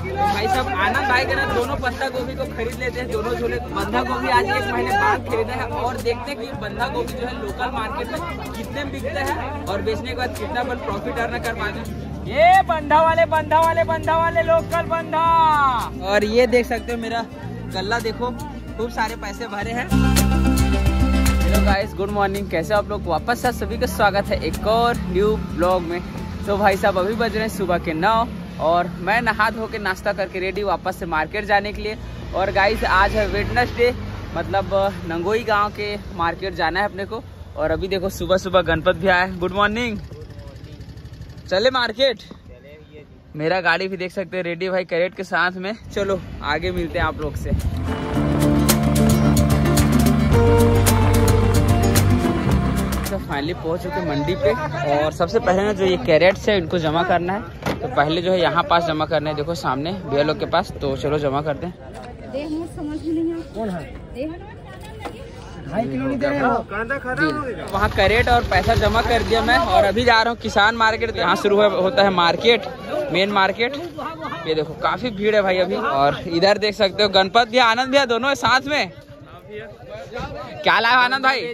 भाई साहब आनंद भाई के ना दोनों पत्ता गोभी को खरीद लेते हैं, दोनों झोले। बंधा गोभी आज 1 महीने बाद खरीदा है और देखते हैं कि बंधा गोभी जो है लोकल मार्केट में कितने में बिकता है और बेचने के बाद कितना पर प्रॉफिट अर्न कर पाते हैं। ये बंधा वाले लोकल बंधा। और ये देख सकते हो मेरा गल्ला, देखो खूब सारे पैसे भरे हैं। हेलो गाइस, गुड मॉर्निंग, कैसे आप लोग? वापस से सभी का स्वागत है एक और न्यू ब्लॉग में। तो भाई साहब अभी बज रहे हैं सुबह के 9 और मैं नहा धो के नाश्ता करके रेडी वापस से मार्केट जाने के लिए। और गाइस आज है वेडनेसडे, मतलब नंगोई गांव के मार्केट जाना है अपने को। और अभी देखो सुबह सुबह गणपत भी आया है। गुड मॉर्निंग, चले मार्केट। मेरा गाड़ी भी देख सकते हैं रेडी भाई कैरेट के साथ में। चलो आगे मिलते हैं आप लोग से। तो फाइनली पहुंच चुके मंडी पे और सबसे पहले ना जो ये कैरेट्स है इनको जमा करना है। तो पहले जो है यहाँ पास जमा करना है, देखो सामने भैया लोग के पास। तो चलो जमा करते हैं। वहाँ कैरेट और पैसा जमा कर दिया मैं और अभी जा रहा हूँ किसान मार्केट। यहाँ शुरू होता है मार्केट, मेन मार्केट। ये देखो काफी भीड़ है भाई अभी। और इधर देख सकते हो गणपत भैया आनंद भैया दोनों है साथ में। क्या लाए आनंद भाई?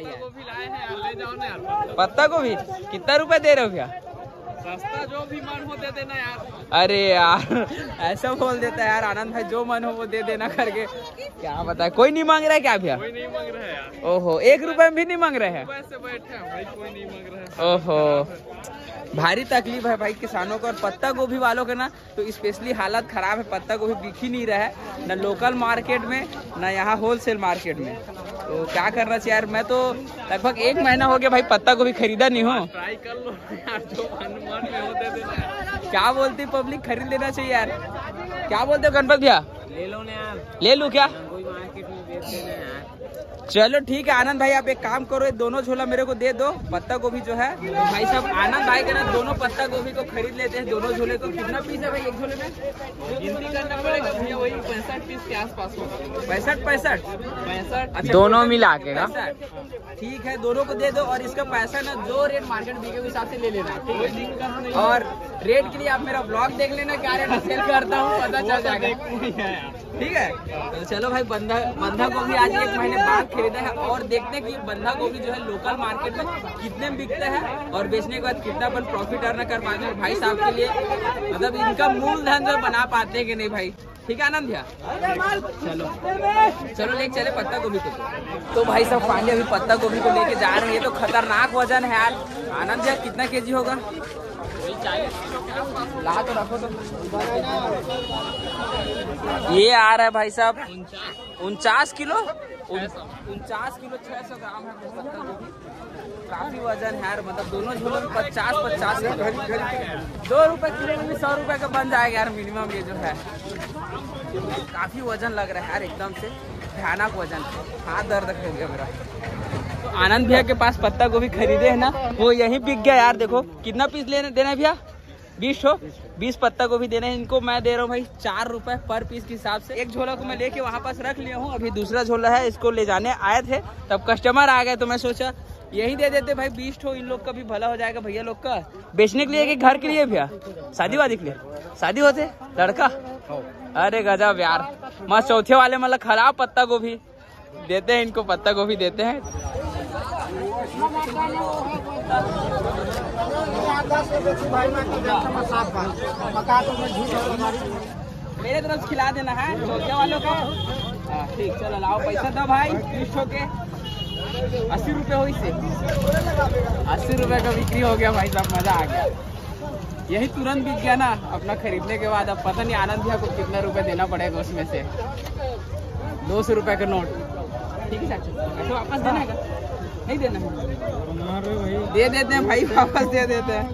पत्ता गोभी कितना रुपए दे रहे हो भैया? सस्ता जो भी मन हो दे देना यार। अरे यार ऐसा बोल देता है यार आनंद भाई, जो मन हो वो दे देना करके। क्या बताए, कोई नहीं मांग रहा है क्या भैया? कोई नहीं मांग रहा है यार। ओहो, 1 रुपए में भी नहीं मांग रहे हैं? वैसे बैठे हैं भाई, कोई नहीं मांग रहा है। ओहो, भारी तकलीफ है भाई किसानों को। और पत्ता गोभी वालों के ना तो स्पेशली हालत खराब है। पत्ता गोभी बिक ही नहीं रहा है, न लोकल मार्केट में न यहाँ होलसेल मार्केट में। तो क्या करना चाहिए यार? मैं तो लगभग 1 महीना हो गया भाई पत्ता गोभी खरीदा नहीं हूँ। ट्राई कर लो यार, जो मन में हो दे देना। क्या बोलती पब्लिक, खरीद लेना चाहिए यार। क्या बोलते हो गणपत भैया? ले लो ना यार। ले लूँ क्या? कोई मार्केट में बेच देना यार। चलो ठीक है आनंद भाई, आप एक काम करो, ये दोनों झोला मेरे को दे दो पत्ता गोभी जो है। तो भाई साहब आनंद भाई के ना दोनों पत्ता गोभी को खरीद लेते हैं, दोनों झोले को। कितना पीस है भाई एक झोले में? गिनती करना पड़ेगा भैया, वही 65 पीस के आसपास होगा। 65 दोनों मिला के ना। ठीक है, दोनों को दे दो। और इसका पैसा ना जो रेट मार्केट बिके उस हिसाब से ले लेना, कोई दिक्कत नहीं। और रेट के लिए आप मेरा ब्लॉग देख लेना, क्या रेट सेल करता हूँ पता चल जाएगा। ठीक है, तो चलो भाई बंधा गोभी आज 1 महीने बाद खरीदा है और देखते हैं कि बंधा गोभी जो है लोकल मार्केट में कितने में बिकता है और बेचने के बाद कितना पर प्रॉफिट अर्न कर पाते हैं। भाई साहब के लिए मतलब इनका मूलधन जो बना पाते हैं कि नहीं भाई। ठीक है आनंद भैया, चलो लेके चले पत्ता गोभी को। तो भाई साहब फाइनली अभी पत्ता गोभी को लेके जा रहे हैं। ये तो खतरनाक वजन है यार। आनंद भैया कितना केजी होगा? 40 किलो के आसपास। ला तो रखो। तो ये आ रहा है भाई साहब 49 किलो 49 किलो 600 ग्राम है पत्ता गोभी। काफी वजन है यार, मतलब दोनों झोलों में 50 2 रुपए किलो में भी 100 रुपए का बन जाएगा यार मिनिमम। ये जो है काफी वजन लग रहा है यार, एकदम से भयानक वजन। हाथ दर्द हो गया मेरा। तो आनंद भैया के पास पत्ता गोभी खरीदे है ना, वो यहीं बिक गया यार। देखो कितना पीस देना है भैया? 20 पत्ता गोभी देना है इनको। मैं दे रहा हूँ भाई 4 रुपए पर पीस के हिसाब से। एक झोला को मैं लेके वहाँ पास रख लिया हूँ। अभी दूसरा झोला है, इसको ले जाने आए थे, तब कस्टमर आ गए तो मैं सोचा यही दे देते भाई। 20 ठो इन लोग का भी भला हो जाएगा, भैया लोग का बेचने के लिए कि घर के लिए भैया? शादी वादी के लिए? शादी होते लड़का? अरे गजब यार, मस्त। चौथे वाले मतलब खराब पत्ता गोभी देते हैं इनको, पत्ता गोभी देते हैं। मेरे तरफ खिला देना है चौथे वालों को। ठीक, चलो लाओ पैसा दो भाई। 20 ठो के 80 रुपए हो, इससे 80 रुपए का बिक्री हो गया भाई साहब। मजा आ गया, यही तुरंत बिक गया ना अपना खरीदने के बाद। अब पता नहीं आनंद भैया को कितना रुपए देना पड़ेगा उसमें से। 200 रुपए का नोट। ठीक है चाचा, तो वापस देना है? नहीं देना है? दे देते हैं भाई, वापस दे देते हैं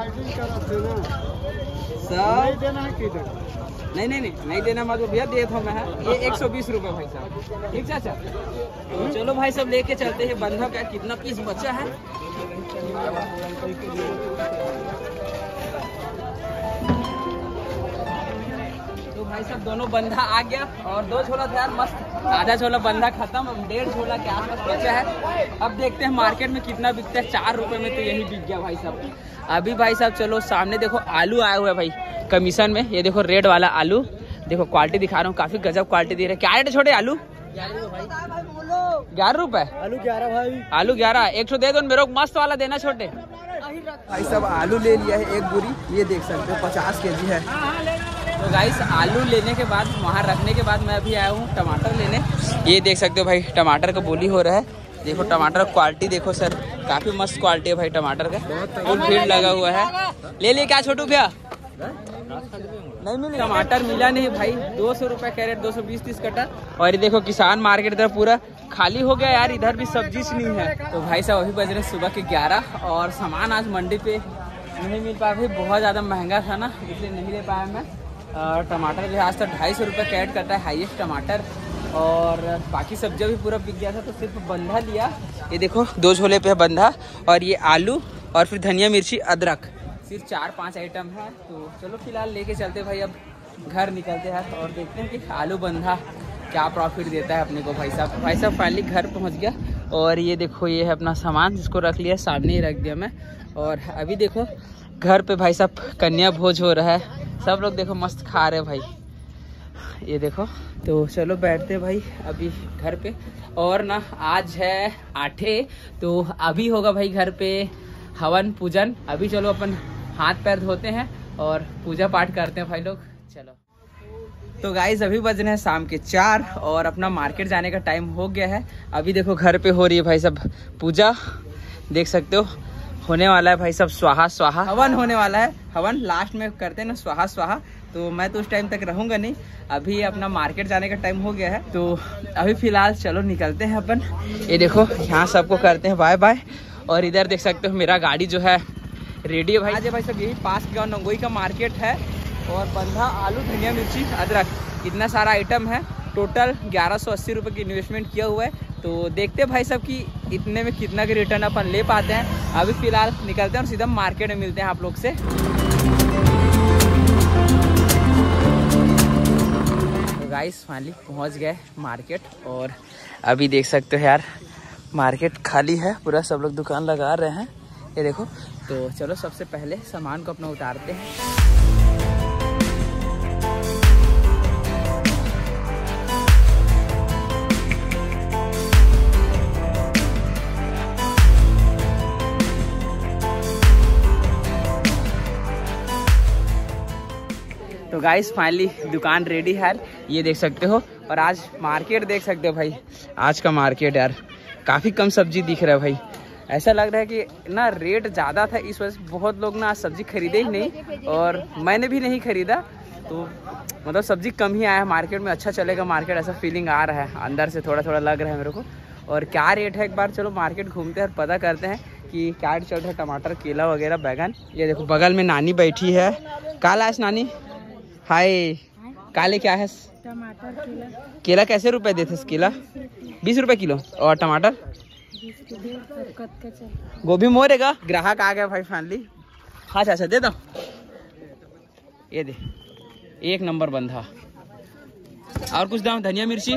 सब। नहीं देना मत भैया, दे दो मैं। ये 120 रुपए भाई साहब। ठीक चाचा, तो चलो भाई सब लेके चलते हैं। बंधा का कितना पीस बचा है? तो भाई साहब दोनों बंधा आ गया और 2 झोला था यार मस्त। आधा झोला बंधा खत्म, 1.5 झोला के आसपास बचा है। अब देखते हैं मार्केट में कितना बिकता है। 4 रुपए में तो यही बिक गया भाई साहब। अभी भाई साहब चलो सामने देखो आलू आया हुआ है भाई कमीशन में। ये देखो रेड वाला आलू, देखो क्वालिटी दिखा रहा हूँ, काफी गजब क्वालिटी दे रहे हैं। क्या रेट है छोटे आलू? 11 रुपए आलू 11 भाई। आलू 11 एक दे दो मेरे को, मस्त वाला देना छोटे भाई सब। आलू ले लिया है एक बोरी, ये देख सकते हो 50 kg है। तो गाइस आलू लेने के बाद वहाँ रखने के बाद मैं अभी आया हूँ टमाटर लेने। ये देख सकते हो भाई टमाटर का बोली हो रहा है। देखो टमाटर क्वालिटी देखो सर, काफी मस्त क्वालिटी है भाई टमाटर का, फुल भीड़ लगा हुआ है। ले लिए क्या छोटू भैया? नहीं मिली टमाटर, मिला नहीं भाई। 200 रुपए कैरेट, 220-30 कटा। और ये देखो किसान मार्केट इधर पूरा खाली हो गया यार, इधर भी सब्जी नहीं है। तो भाई साहब अभी बज रहे सुबह के 11 और सामान आज मंडी पे नहीं मिल पाया भाई, बहुत ज़्यादा महंगा था ना, इसलिए नहीं ले पाया मैं। टमाटर जो है आज तक 250 रुपये कैरेट करता है हाईएस्ट टमाटर, और बाकी सब्जियाँ भी पूरा बिक गया था, तो सिर्फ बंधा लिया। ये देखो 2 झोले पे है बंधा, और ये आलू और फिर धनिया मिर्ची अदरक, सिर्फ 4-5 आइटम है। तो चलो फिलहाल लेके चलते भाई, अब घर निकलते हैं और देखते हैं कि आलू बंधा क्या प्रॉफिट देता है अपने को। भाई साहब फाइनली घर पहुंच गया। और ये देखो ये है अपना सामान, जिसको रख लिया सामने ही रख दिया मैं। और अभी देखो घर पे भाई साहब कन्या भोज हो रहा है, सब लोग देखो मस्त खा रहे भाई, ये देखो। तो चलो बैठते भाई अभी घर पे। और ना आज है 8, तो अभी होगा भाई घर पे हवन पूजन। अभी चलो अपन हाथ पैर धोते हैं और पूजा पाठ करते हैं भाई लोग। चलो तो गाइज अभी बज रहे हैं शाम के 4 और अपना मार्केट जाने का टाइम हो गया है। अभी देखो घर पे हो रही है भाई सब पूजा, देख सकते हो। होने वाला है भाई सब स्वाहा स्वाहा, हवन होने वाला है। हवन लास्ट में करते हैं ना, स्वाहा स्वाहा। तो मैं तो उस टाइम तक रहूंगा नहीं, अभी अपना मार्केट जाने का टाइम हो गया है। तो अभी फिलहाल चलो निकलते हैं अपन। ये देखो यहाँ सबको करते हैं बाय बाय। और इधर देख सकते हो मेरा गाड़ी जो है रेडी है भाई। आज भाई सब यही पास गाँव नंगोई का मार्केट है, और बंधा आलू धनिया मिर्ची अदरक इतना सारा आइटम है। टोटल 1180 रुपये की इन्वेस्टमेंट किया हुआ है। तो देखते हैं भाई सब कि इतने में कितना के रिटर्न अपन ले पाते हैं। अभी फिलहाल निकलते हैं और सीधा मार्केट में मिलते हैं आप लोग से। तो गाइस फाइनली पहुंच गए मार्केट, और अभी देख सकते हो यार मार्केट खाली है पूरा, सब लोग दुकान लगा रहे हैं, ये देखो। तो चलो सबसे पहले सामान को अपना उतारते हैं। तो गाइस फाइनली दुकान रेडी है, ये देख सकते हो। और आज मार्केट देख सकते हो भाई, आज का मार्केट यार काफ़ी कम सब्जी दिख रहा है भाई। ऐसा लग रहा है कि ना रेट ज़्यादा था, इस वजह से बहुत लोग ना सब्जी खरीदे ही नहीं, और मैंने भी नहीं खरीदा। तो मतलब सब्जी कम ही आया है मार्केट में। अच्छा चलेगा मार्केट, ऐसा फीलिंग आ रहा है, अंदर से थोड़ा थोड़ा लग रहा है मेरे को। और क्या रेट है एक बार चलो मार्केट घूमते हैं और पता करते हैं कि क्या रेट चल रहा है। टमाटर, केला वगैरह, बैगन। ये देखो बगल में नानी बैठी है। काला है नानी, हाय। काले क्या है? टमाटर, केला कैसे रुपए देते? केला 20 रुपए किलो, और टमाटर गोभी मोरेगा। ग्राहक आ गया भाई फाइनली। हाँ चाचा दे दो, ये दे, एक नंबर बंधा। और कुछ दाम? धनिया मिर्ची,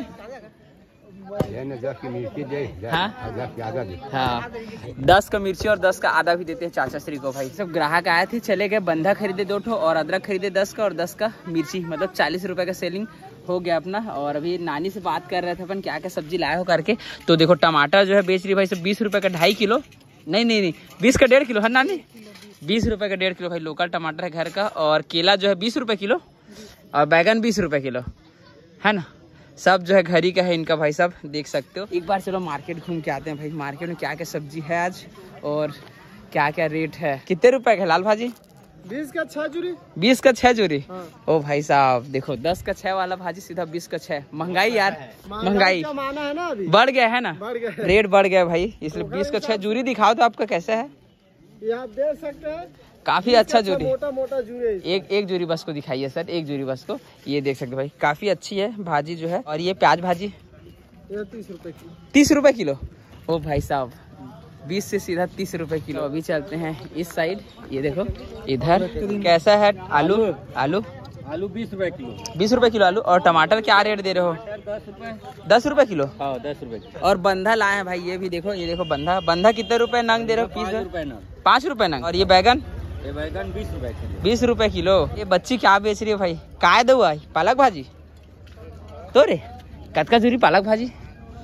हाँ 10 का मिर्ची और 10 का आधा भी देते हैं चाचा श्री को भाई। सब ग्राहक आए थे, चले गए। बंधा खरीदे 2 ठो, और अदरक खरीदे 10 का, और 10 का मिर्ची, मतलब 40 रुपए का सेलिंग हो गया अपना। और अभी नानी से बात कर रहे थे अपन क्या क्या सब्जी लाए हो करके। तो देखो टमाटर जो है बेच रही भाई सब 20 रुपए का 2.5 किलो, नहीं 20 का 1.5 किलो है नानी, 20 रुपए का 1.5 किलो भाई। लोकल टमाटर है घर का। और केला जो है 20 रुपए किलो, और बैगन 20 रुपए किलो है ना। सब जो है घर ही का है इनका भाई साहब, देख सकते हो। एक बार चलो मार्केट घूम के आते हैं भाई, मार्केट में क्या क्या सब्जी है आज और क्या क्या रेट है। कितने रुपए का लाल भाजी? 20 का 6 जोड़ी। 20 का 6 जोड़ी? हाँ। ओ भाई साहब देखो 10 का 6 वाला भाजी सीधा 20 का 6। महंगाई यार, महंगाई है ना, अभी बढ़ गया है ना, बढ़ गया, रेट बढ़ गया भाई, इसलिए 20 का 6 जोड़ी दिखाओ तो आपका कैसा है? ये आप देख सकते हैं, काफी अच्छा जोड़ी, मोटा मोटा जोड़ी। एक जोड़ी बस को दिखाइए सर, एक जोड़ी बस को। ये देख सकते भाई काफी अच्छी है भाजी जो है। और ये प्याज भाजी 30 रुपए किलो। 30 रुपए किलो? ओ भाई साहब 20 से सीधा 30 रुपए किलो। अभी चलते हैं इस साइड, ये देखो इधर कैसा है आलू। आलू 20 रुपए किलो। 20 रुपए किलो आलू। और टमाटर क्या रेट दे रहे हो? 10 रुपए। 10 रुपए किलो? हाँ 10 रुपए। और बंधा लाए हैं भाई, ये भी देखो, ये देखो बंधा कितने रुपए नंग दे रहे हो? 5 रुपए नंग। 5 रुपए नंग। और ये बैगन ये बैगन 20 रुपए किलो। 20 रुपए किलो। ये बच्ची क्या बेच रही है भाई? काय दो आई पालक भाजी तो रे कतका जूरी पालक भाजी?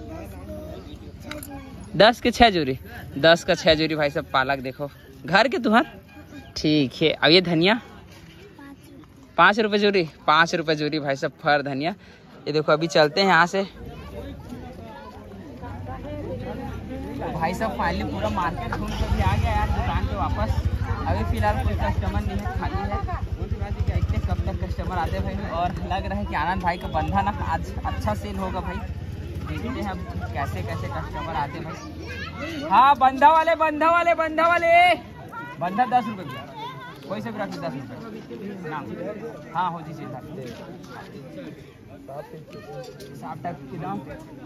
10 के 6 जोड़ी। 10 का 6 जोड़ी भाई सब पालक देखो घर के तुम्हार ठीक है। अब ये धनिया 5 रुपए जोड़ी। 5 रुपए जोड़ी भाई सब फर धनिया। ये देखो अभी चलते हैं यहाँ से। भाई सब फाइनली पूरा मार्केट घूम के भी आ गया यार दुकान पे वापस। अभी फिलहाल कोई कस्टमर नहीं है, खाली है। देखते कब तक कस्टमर आते भाई। और लग रहा है कि आनंद भाई का बंधा ना आज अच्छा सेल होगा भाई। देखते हैं अब कैसे कैसे कस्टमर आते भाई। हाँ बंधा वाले बंधा वाले बंधा वाले बंधा 10 रुपये की कोई से भी रख 10 रुपये ना। हाँ हो जी साफ टाइप की दाम।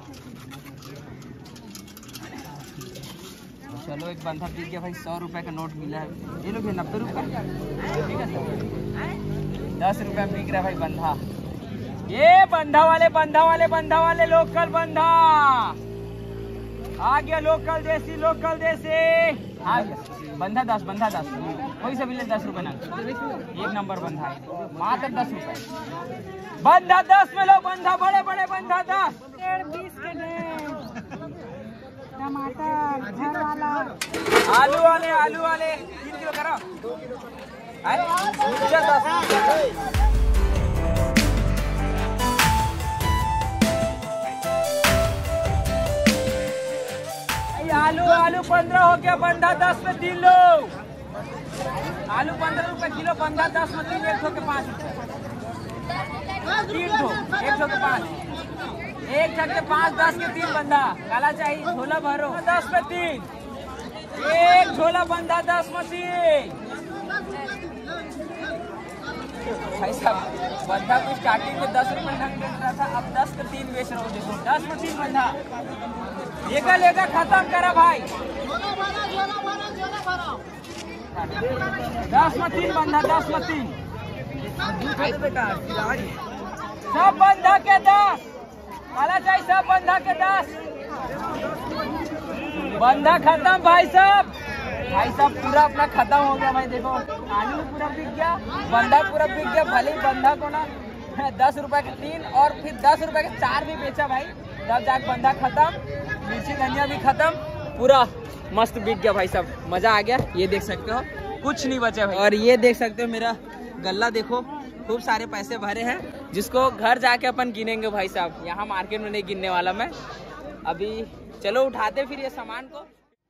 चलो एक बंधा बिक गया भाई। 100 रुपए का नोट मिला है। ये लोग 90 रुपये ठीक है सर। 10 रुपये बिक रहा है भाई बंधा। ये बंधा वाले लोकल बंधा आ गया। लोकल देसी आ गया बंधा 10 कोई से भी ले 10 रुपए ना। एक नंबर बंधा है मात्र 10 रुपए। बंधा 10 में लो बंधा बड़े बड़े बंधा 10। 20 के टमाटर घर वाला आलू वाले 3 किलो करो। आलू 15 हो गया बंधा 10 में 3 लो। आलू 15 रुपए किलो बंधा 10 में 3 100 के 5 3 ठो 100 के 5 1 छक के 5 10 के 3 बंधा काला चाहिए। झोला भरो 10 में 3 एक झोला बंधा 10 में 3। भाई साहब बंधा को स्टार्टिंग में 10 रुपए ढंग बेच रहा था, अब 10 के 3 बेच रहा हूँ। देखो 10 में 3 बंधा लेगा खत्म करा भाई। 10 में 3 बंधा 10 में 3 सब बंधा के 10 काला चाहिए। सब बंधा के 10 बंधा खत्म भाई साहब। पूरा अपना खत्म हो गया भाई। देखो आलू पूरा बिक गया बंधा पूरा बिक गया। भले ही बंधा को ना 10 रुपए के 3 और फिर 10 रुपए के 4 भी बेचा भाई। तब जाके बंधा खत्म। मिर्ची धनिया भी खत्म। पूरा मस्त बिक गया भाई साहब। मजा आ गया। ये देख सकते हो कुछ नहीं बचा भाई। और ये देख सकते हो मेरा गल्ला देखो खूब सारे पैसे भरे हैं जिसको घर जाके अपन गिनेंगे भाई साहब। यहाँ मार्केट में नहीं गिनने वाला मैं। अभी चलो उठाते फिर ये सामान को।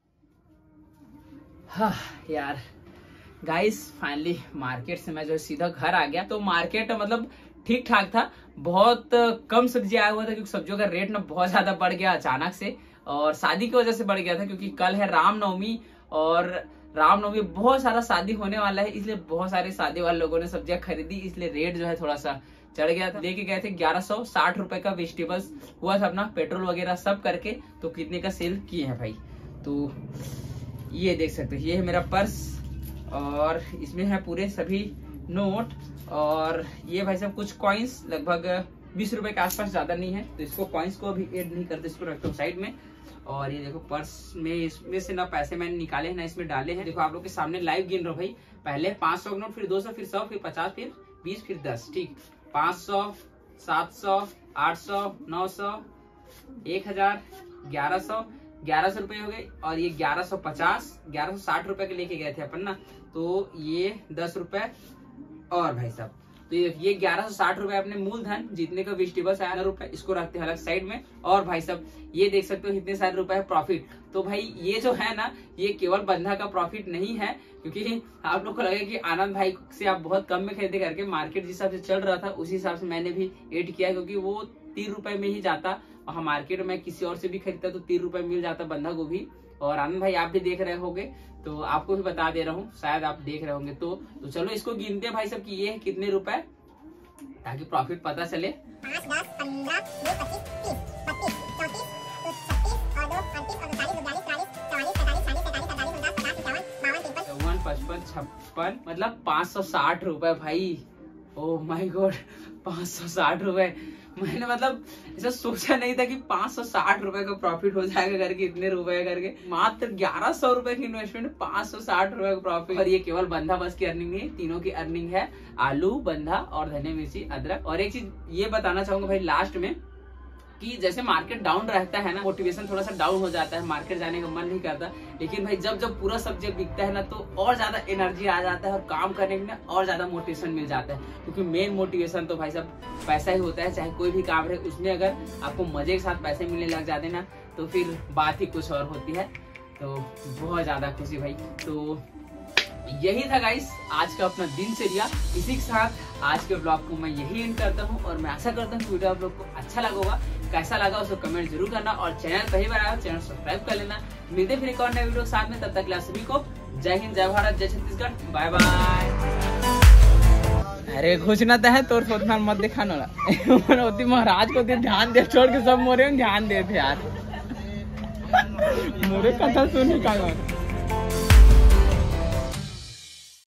हाँ यार गाइस फाइनली मार्केट से मैं जो सीधा घर आ गया। तो मार्केट मतलब ठीक ठाक था। बहुत कम सब्जी आया हुआ था क्योंकि सब्जियों का रेट ना बहुत ज्यादा बढ़ गया अचानक से। और शादी की वजह से बढ़ गया था क्योंकि कल है रामनवमी और रामनवमी बहुत सारा शादी होने वाला है। इसलिए बहुत सारे शादी वाले लोगों ने सब्जियां खरीदी। इसलिए रेट जो है थोड़ा सा चढ़ गया था। लेके गए थे 1160 रुपए का वेजिटेबल्स हुआ था अपना पेट्रोल वगैरह सब करके। तो कितने का सेल किए हैं भाई। तो ये देख सकते हो ये है मेरा पर्स और इसमें है पूरे सभी नोट। और ये भाई साहब कुछ कॉइन्स लगभग 20 रुपए के आसपास, ज्यादा नहीं है। तो इसको कॉइन्स को अभी ऐड नहीं करते, इसको रखता हूँ साइड में। और ये देखो पर्स में इसमें से ना पैसे मैंने निकाले हैं ना इसमें डाले हैं। देखो आप लोग के सामने लाइव गिन रहा हूँ भाई। पहले 500 का नोट, फिर 200, फिर 100, फिर 50, फिर 20, फिर 10। ठीक 500, 700, 800, 900, 1000, 1100 रुपए हो गए। और ये 1160 रुपए के लेके गए थे अपन ना। तो ये 10 रुपए और भाई साहब तो ये 1160 रुपए अपने मूलधन जितने का वेजिटेबल्स आया रुपए इसको रखते हैं अलग साइड में। और भाई साहब ये देख सकते हो इतने सारे रुपए है प्रॉफिट। तो भाई ये जो है ना ये केवल बंधा का प्रॉफिट नहीं है क्योंकि आप लोग को लगेगा कि आनंद भाई से आप बहुत कम में खरीदे करके। मार्केट जिस हिसाब से चल रहा था उसी हिसाब से मैंने भी एड किया क्योंकि वो 3 रुपए में ही जाता। और मार्केट में किसी और से भी खरीदता तो 3 रुपए मिल जाता बंधा गोभी। और आनंद भाई आप भी देख रहे होंगे तो आपको भी बता दे रहा हूँ, शायद आप देख रहे होंगे। तो चलो इसको गिनते हैं भाई साहब कि ये कितने रुपए ताकि प्रॉफिट पता चले। 5, 10, 15, 20, 25, 30, 32, 34, 38, 39, 40, 41, 42, 43, 44, 45, 46, 47, 48, 49, 50, 51, 55, 55, मतलब 560 रुपए भाई। ओह माय गॉड, 560 रुपए। मैंने मतलब ऐसा सोचा नहीं था कि 560 रुपए का प्रॉफिट हो जाएगा करके, इतने रुपए करके। मात्र 1100 रुपए की इन्वेस्टमेंट, 560 रुपए का प्रॉफिट। और ये केवल बंधा बस की अर्निंग नहीं, तीनों की अर्निंग है, आलू, बंधा और धनिया मिर्ची अदरक। और एक चीज ये बताना चाहूंगा भाई लास्ट में, कि जैसे मार्केट डाउन रहता है ना, मोटिवेशन थोड़ा सा डाउन हो जाता है, मार्केट जाने का मन नहीं करता। लेकिन भाई जब जब पूरा सब्जेक्ट बिकता है ना, तो और ज्यादा एनर्जी आ जाता है और काम करने में और ज्यादा मोटिवेशन मिल जाता है। क्योंकि मेन मोटिवेशन तो भाई साहब पैसा ही होता है, चाहे कोई भी काम रहे उसमें अगर आपको मजे के साथ पैसे मिलने लग जाते ना, तो फिर बात ही कुछ और होती है। तो बहुत ज्यादा खुशी भाई। तो यही था गाइस आज का अपना दिनचर्या। इसी के साथ आज के ब्लॉग को मैं यही एंड करता हूँ और मैं आशा करता हूँ वीडियो आप लोग को अच्छा लगा होगा। कैसा लगा उसको कमेंट जरूर करना और चैनल पहली बार आया चैनल सब्सक्राइब कर लेना। मिलते फिर एक और नए वीडियो के साथ में, तब तक के लिए सभी को जय हिंद, जय भारत, जय छत्तीसगढ़, बाय बाय। अरे घोषणा तो है तोर फोटो मत दिखाना होती महाराज को ध्यान दे, छोड़ के सब मोरे ध्यान दे थे यार, मोरे कथा सुनी का